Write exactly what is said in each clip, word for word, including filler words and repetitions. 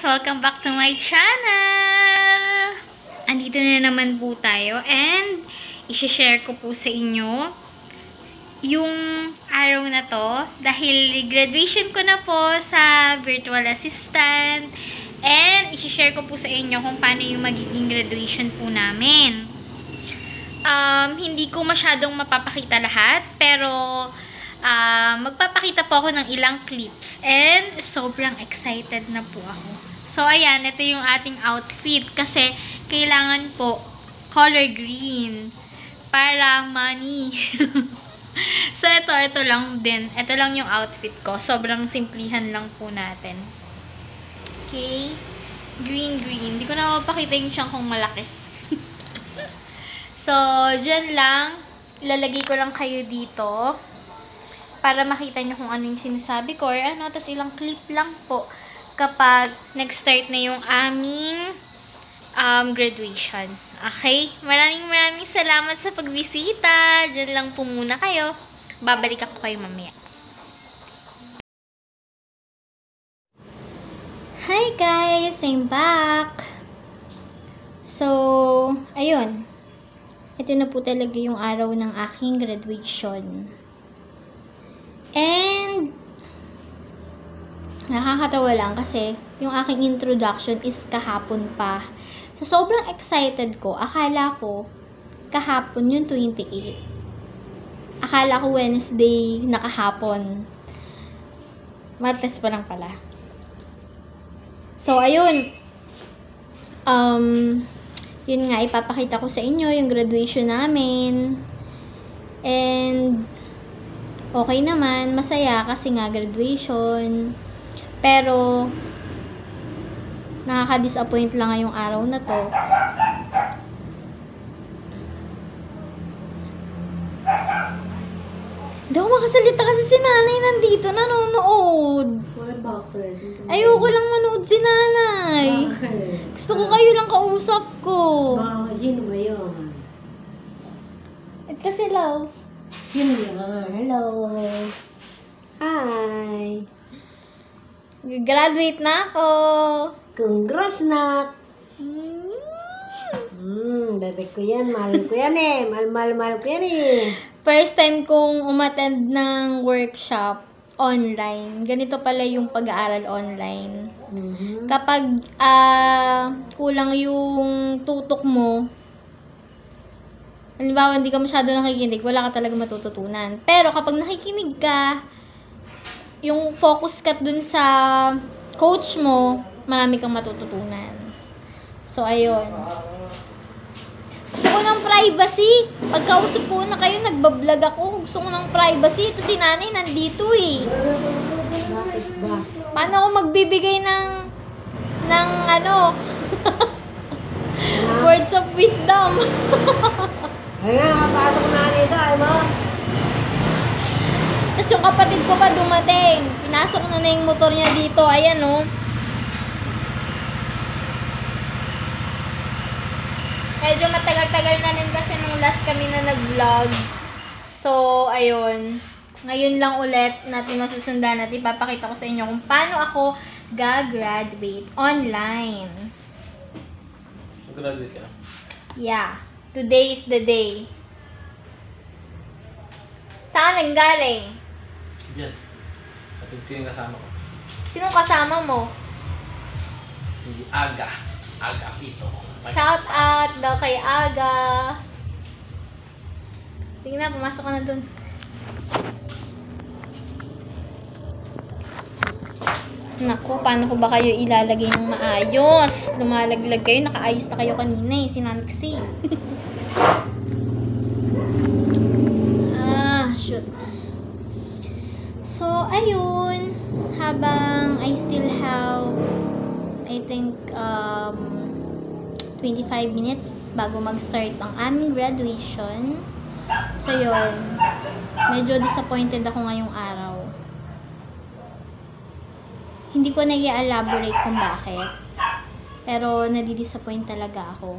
Welcome back to my channel! Andito na naman po tayo and i-share ko po sa inyo yung araw na to dahil graduation ko na po sa virtual assistant and i-share ko po sa inyo kung paano yung magiging graduation po namin. Um, hindi ko masyadong mapapakita lahat pero Uh, magpapakita po ako ng ilang clips and sobrang excited na po ako. So, ayan, ito yung ating outfit kasi kailangan po color green para money. So, ito, ito lang din. Ito lang yung outfit ko. Sobrang simplihan lang po natin. Okay? Green, green. Hindi ko na mapapakita yung siyang kung malaki. So, dyan lang. Ilalagay ko lang kayo dito para makita nyo kung ano yung sinasabi ko or ano, tapos ilang clip lang po kapag nag-start na yung aming um, graduation. Okay? Maraming maraming salamat sa pagbisita. Diyan lang po muna kayo. Babalik ako kayo mamaya. Hi guys! I'm back! So, ayun. Ito na po talaga yung araw ng aking graduation. And, nakakatawa lang kasi yung aking introduction is kahapon pa. So, sobrang excited ko. Akala ko, kahapon yung twenty-eight. Akala ko Wednesday na kahapon. Martes pa lang pala. So, ayun. Um, yun nga, ipapakita ko sa inyo yung graduation namin. And, okay naman, masaya kasi nga graduation. Pero nakaka-disappoint lang ngayong araw na to. Hindi ako makasalita kasi si nanay nandito, nanonood. Ayoko lang manood si nanay. Gusto ko kayo lang kausap ko. Sino ba yun? At kasi love. Yun yun. Hello. Hi. Graduate na ako. Congrats, nak. Mm. Hmm, bebek ko yan. Mahal ko yan eh. Mahal, mahal, mahal ko yan eh. First time kong umattend ng workshop online. Ganito pala yung pag-aaral online. Mm-hmm. Kapag uh, kulang yung tutok mo, halimbawa, hindi ka masyado nakikinig, wala ka talaga matututunan. Pero kapag nakikinig ka, yung focus ka dun sa coach mo, marami kang matututunan. So, ayun. Gusto ko ng privacy. Pagkausap ko na kayo, nagbablog ako. Gusto ko ng privacy. Ito si nanay, nandito eh. Bakit ba? Paano ako magbibigay ng, ng ano, words of wisdom? Ay nga, kapasok na nito, ay mo. Tapos yung kapatid ko pa dumating. Pinasok na na yung motor niya dito. Ayan, oh. Medyo matagal-tagal na rin kasi nung last kami na nag-vlog. So, ayun. Ngayon lang ulit natin masusundan at ipapakita ko sa inyo kung paano ako ga-graduate online. Graduate ka? Yeah. Today is the day. Saan nanggaling? Yan. Kapit ko yung kasama ko. Sinong kasama mo? Si Aga. Aga Pito. Shout out daw kay Aga. Sige na, pumasok ka na dun. Naku, paano ko ba kayo ilalagay ng maayos? Lumalaglag kayo, nakaayos na kayo kanina eh, sinaniksi. Ah, shoot. So, ayun. Habang I still have, I think, um, twenty-five minutes bago mag-start ang aming graduation. So, yun. Medyo disappointed ako ngayong araw. Hindi ko na i-elaborate kung bakit. Pero, nadidisappoint talaga ako.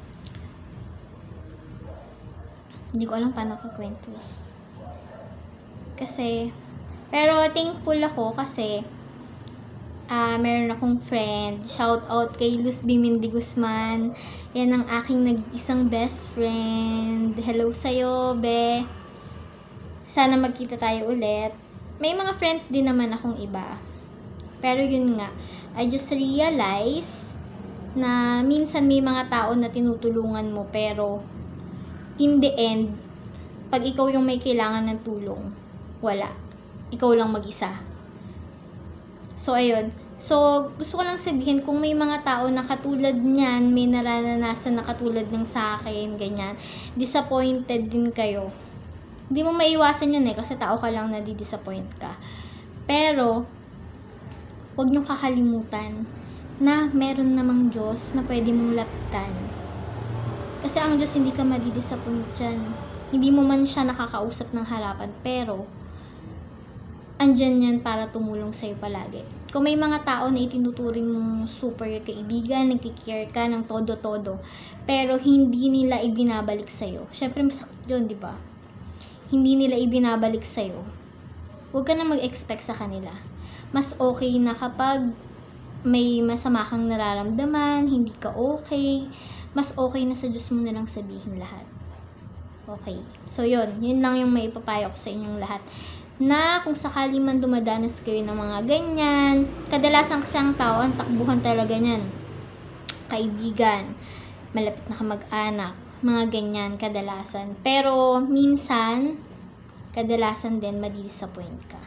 Hindi ko alam paano ko kwento. Kasi, pero thankful ako kasi ah meron akong friend. Shout out kay Luz Bimindi Guzman. Yan ang aking nag-isang best friend. Hello sa'yo, be. Sana magkita tayo ulit. May mga friends din naman akong iba. Pero yun nga, I just realize na minsan may mga tao na tinutulungan mo pero in the end, pag ikaw yung may kailangan ng tulong, wala. Ikaw lang mag-isa. So, ayun. So, gusto ko lang sabihin, kung may mga tao na katulad niyan, may nararanasan na katulad ng sa akin, ganyan, disappointed din kayo. Hindi mo maiwasan yun eh, kasi tao ka lang na di-disappoint ka. Pero, huwag niyong kakalimutan na meron namang Diyos na pwede mong lapitan. Kasi ang Diyos hindi ka madi-disappoint dyan. Hindi mo man siya nakakausap ng harapan, pero andyan yan para tumulong sa'yo palagi. Kung may mga tao na itinuturing mong super kaibigan, nagkikare ka ng todo-todo, pero hindi nila ibinabalik sa'yo. Syempre masakit yun, di ba? Hindi nila ibinabalik sa'yo. Huwag ka na mag-expect sa kanila. Mas okay na kapag may masama kang nararamdaman, hindi ka okay, mas okay na sa Diyos mo nalang sabihin lahat. Okay. So, yun. Yun lang yung may ipapayo ko sa inyong lahat. Na kung sakali man dumadanas kayo ng mga ganyan, kadalasan kasi ang tao, ang takbuhan talaga niyan. Kaibigan, malapit na kamag-anak, mga ganyan, kadalasan. Pero, minsan, kadalasan din, madi-disappoint ka.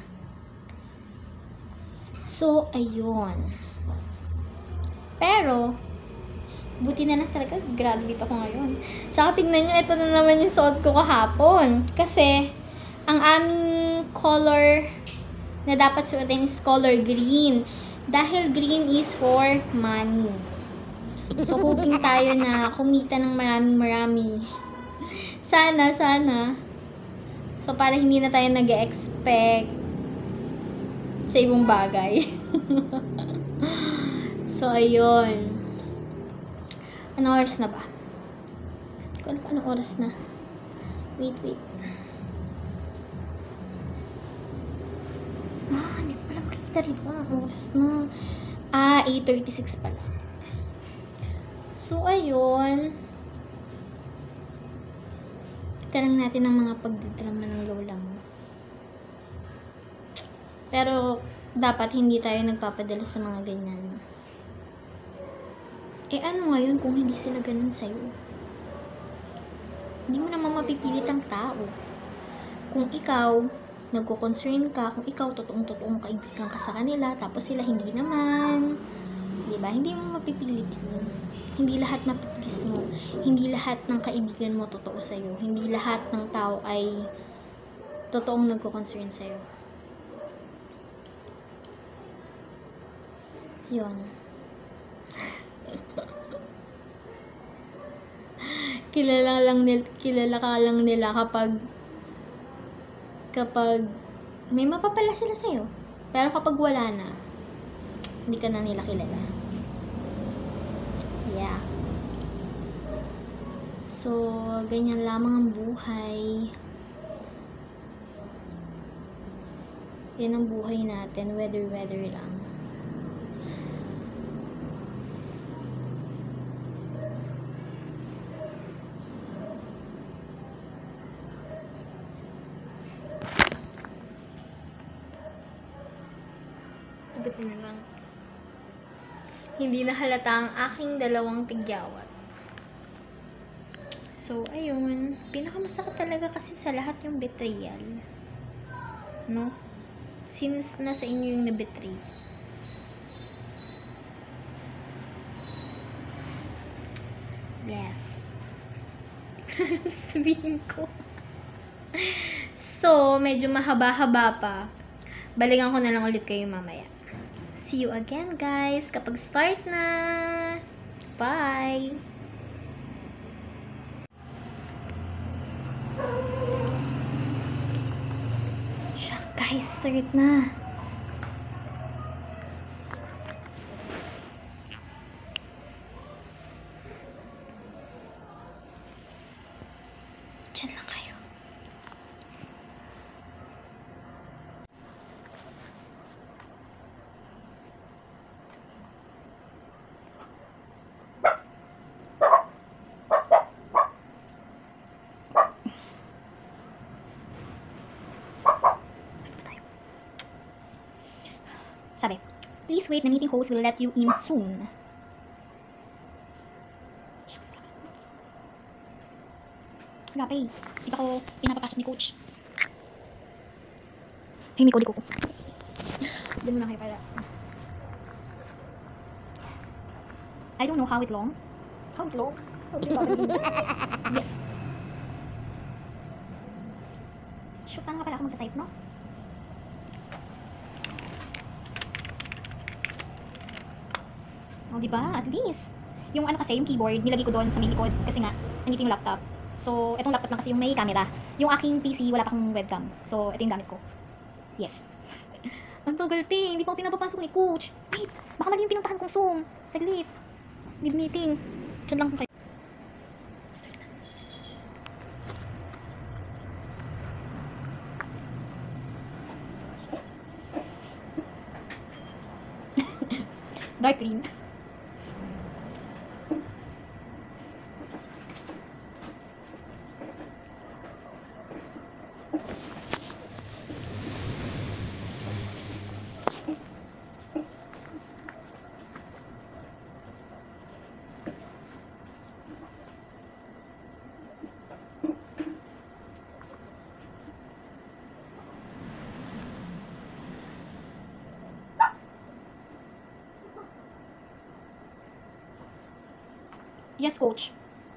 So, ayun. Pero, buti na lang talaga, graduate ako ngayon. Tsaka tignan nyo, ito na naman yung suot ko kahapon. Kasi, ang aming color na dapat suotin is color green. Dahil green is for money. So, hoping tayo na kumita ng maraming marami. Sana, sana. So, para hindi na tayo nag-expect sa ibang bagay. So, ayun. Anong oras na ba? Hindi ko alam anong oras na. Wait, wait. Ah, hindi ko pala makikita rito anong oras na. Ah, eight thirty-six pala. So, ayun. Kita lang natin ang mga pagdidrama ng lola mo. Pero, dapat hindi tayo nagpapadala sa mga ganyan. Eh, ano ngayon kung hindi sila ganun sa'yo? Hindi mo naman mapipilit ang tao. Kung ikaw, nagko-concern ka, kung ikaw, totoong-totoong kaibigan ka sa kanila, tapos sila hindi naman. Diba? Hindi mo mapipilit yun. Hindi lahat mapipilis mo. Hindi lahat ng kaibigan mo totoo sa'yo. Hindi lahat ng tao ay totoong nagko-concern sa'yo. Yun. kilala lang nila, kilala ka lang nila kapag kapag may mapapala sila sa'yo. Pero kapag wala na, hindi ka na nila kilala. Yeah. So, ganyan lamang ang buhay. Yan ang buhay natin. Weather-weather lang. Buti na lang. Hindi na halata ang aking dalawang tigyawat. So, ayun. Pinakamasakit talaga kasi sa lahat yung betrayal. No? Sino na sa inyo yung nabetray? Yes. Sabihin ko. So, medyo mahaba-haba pa. Balikan ko na lang ulit kayo mamaya. See you again, guys, kapag start na. Bye! Siya, guys, start na. Diyan lang kayo. Sabi, please wait, the meeting host will let you in soon. Wala pa eh. Di pa ako pinapapasok ni coach. Ay, may kodi ko. Diyan muna kayo para. I don't know how it long. How it long? How it long? Yes. Shoot, paano nga pala ako magta-type, no? Oh, diba? At least. Yung ano kasi, yung keyboard, nilagay ko doon sa may likod kasi nga, nandito yung laptop. So, itong laptop lang kasi yung may camera. Yung aking P C, wala pa akong webcam. So, ito yung gamit ko. Yes. Ang tagal, ting. Hindi pa ako pinapapasok ni coach. Wait, baka mali yung pinuntahan kong Zoom. Saglit. Need meeting. Diyan lang kayo. Dark green. Yes, coach.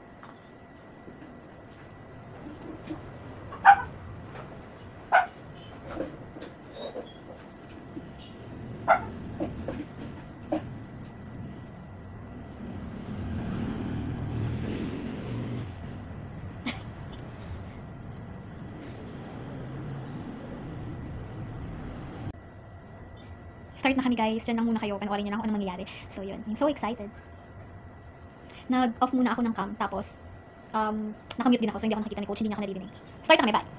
Start na kami, guys. Diyan lang muna kayo. Panoorin nyo na kung anong mangyayari. So, yun. I'm so excited. Nag-off muna ako ng cam. Tapos, um, nakamute din ako. So, hindi ako nakita ni coach. Hindi niya ako naririnig. Start na kami. Bye.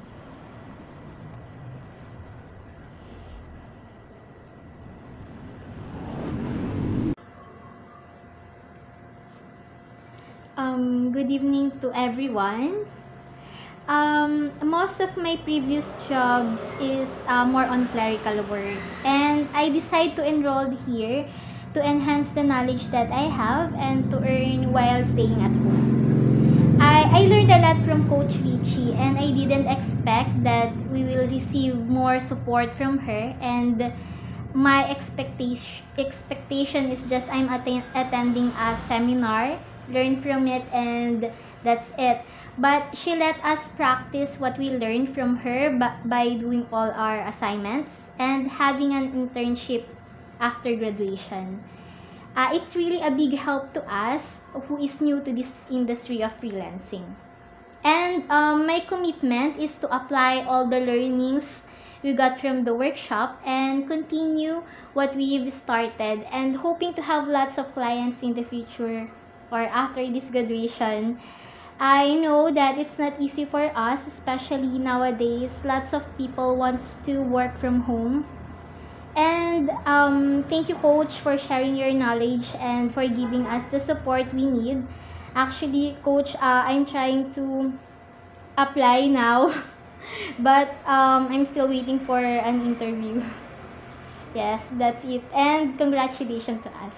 Um, good evening to everyone. Um, most of my previous jobs is uh, more on clerical work, and I decided to enroll here to enhance the knowledge that I have and to earn while staying at home. I, I learned a lot from Coach Richie, and I didn't expect that we will receive more support from her, and my expectation expectation is just I'm atten- attending a seminar, learn from it, and that's it. But she let us practice what we learned from her by doing all our assignments and having an internship after graduation. Uh, it's really a big help to us who is new to this industry of freelancing. And um, my commitment is to apply all the learnings we got from the workshop and continue what we've started, and hoping to have lots of clients in the future or after this graduation. I know that it's not easy for us, especially nowadays. Lots of people wants to work from home. And um, thank you, Coach, for sharing your knowledge and for giving us the support we need. Actually, Coach, uh, I'm trying to apply now, but um, I'm still waiting for an interview. Yes, that's it. And congratulations to us.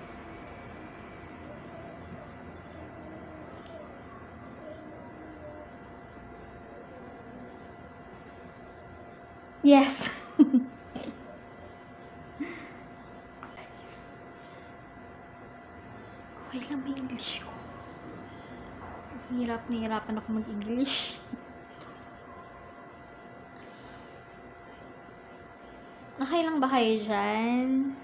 Yes. Okay lang may English ko. Hirap, nahihirapan ako mag-English. Okay lang ba kayo dyan?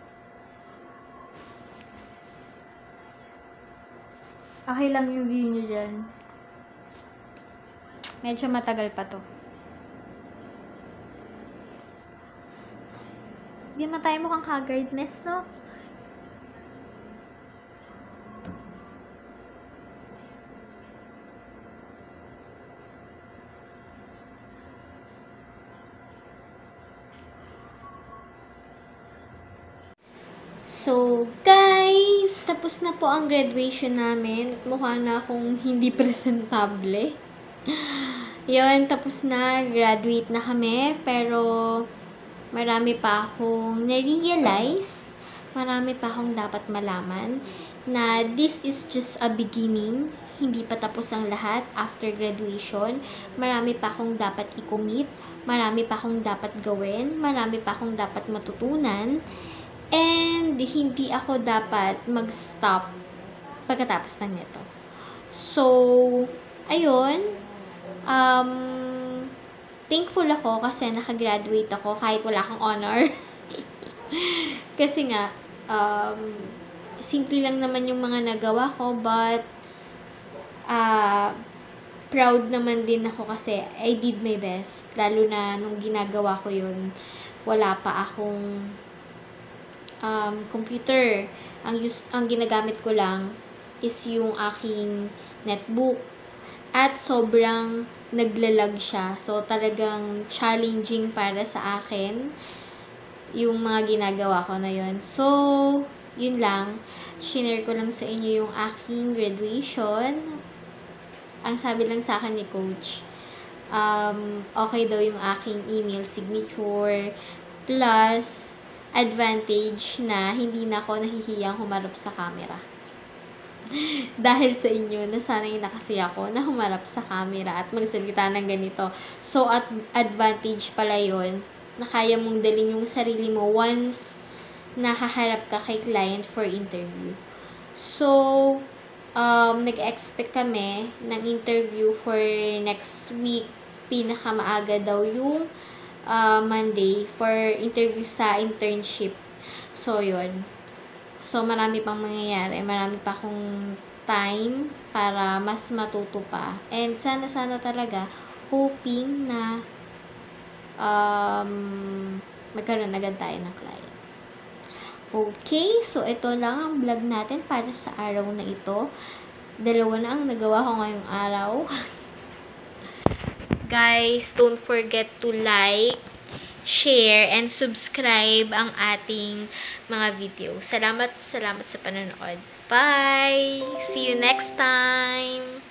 Okay lang yung view nyo dyan. Medyo matagal pa to. Hindi naman tayo mukhang haggardness, no? So, guys, tapos na po ang graduation namin. At mukha na akong hindi presentable. Yun, tapos na. Graduate na kami. Pero, marami pa akong na-realize, marami pa akong dapat malaman, na this is just a beginning, hindi pa tapos ang lahat after graduation. Marami pa akong dapat i-commit, marami pa akong dapat gawin, marami pa akong dapat matutunan, and hindi ako dapat mag-stop pagkatapos ng nito. So, ayun, um, thankful ako kasi nakagraduate ako kahit wala akong honor. Kasi nga, um, simple lang naman yung mga nagawa ko, but uh, proud naman din ako kasi I did my best. Lalo na nung ginagawa ko yun, wala pa akong um, computer. Ang, use, ang ginagamit ko lang is yung aking netbook. At sobrang naglalag siya. So, talagang challenging para sa akin yung mga ginagawa ko na yun. So, yun lang. Shinare ko lang sa inyo yung aking graduation. Ang sabi lang sa akin ni Coach, um, okay daw yung aking email signature, plus advantage na hindi na ako nahihiyang humarap sa camera. Dahil sa inyo, nasanay na kasi ako na humarap sa camera at magsalita ng ganito. So, at advantage pala yun, na kaya mong dalhin yung sarili mo once nakaharap ka kay client for interview. So, um, nag-expect kami ng interview for next week. Pinakamaaga daw yung uh, Monday for interview sa internship. So, yun. So, marami pang mangyayari. Marami pa akong time para mas matuto pa. And sana-sana talaga, hoping na um, magkaroon agad tayo ng client. Okay, so ito lang ang vlog natin para sa araw na ito. Dalawa na ang nagawa ko ngayong araw. Guys, don't forget to like, share, and subscribe ang ating mga video. Salamat, salamat sa panonood. Bye! See you next time!